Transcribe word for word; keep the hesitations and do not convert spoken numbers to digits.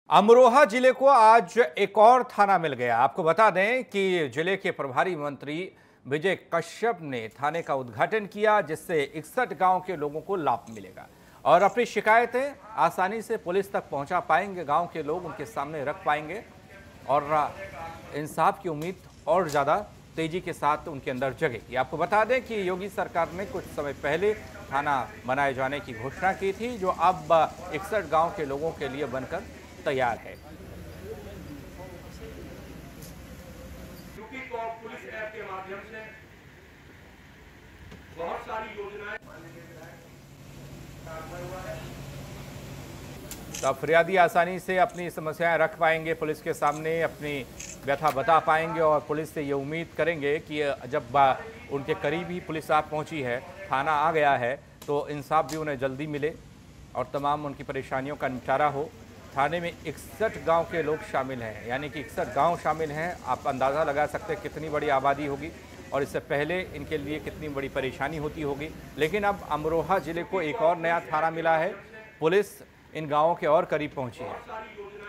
अमरोहा जिले को आज एक और थाना मिल गया। आपको बता दें कि जिले के प्रभारी मंत्री विजय कश्यप ने थाने का उद्घाटन किया, जिससे इकसठ गांव के लोगों को लाभ मिलेगा और अपनी शिकायतें आसानी से पुलिस तक पहुंचा पाएंगे। गांव के लोग उनके सामने रख पाएंगे और इंसाफ की उम्मीद और ज़्यादा तेजी के साथ उनके अंदर जगेगी। आपको बता दें कि योगी सरकार ने कुछ समय पहले थाना बनाए जाने की घोषणा की थी, जो अब इकसठ गाँव के लोगों के लिए बनकर तैयार है। यूपी को पुलिस ऐप के माध्यम से बहुत सारी योजनाएं तो फरियादी आसानी से अपनी समस्याएं रख पाएंगे, पुलिस के सामने अपनी व्यथा बता पाएंगे और पुलिस से ये उम्मीद करेंगे कि जब उनके करीब ही पुलिस आप पहुंची है, थाना आ गया है, तो इंसाफ भी उन्हें जल्दी मिले और तमाम उनकी परेशानियों का निपटारा हो। थाने में इकसठ गांव के लोग शामिल हैं, यानी कि इकसठ गांव शामिल हैं। आप अंदाज़ा लगा सकते हैं कितनी बड़ी आबादी होगी और इससे पहले इनके लिए कितनी बड़ी परेशानी होती होगी। लेकिन अब अमरोहा ज़िले को एक और नया थाना मिला है, पुलिस इन गांवों के और करीब पहुंची है।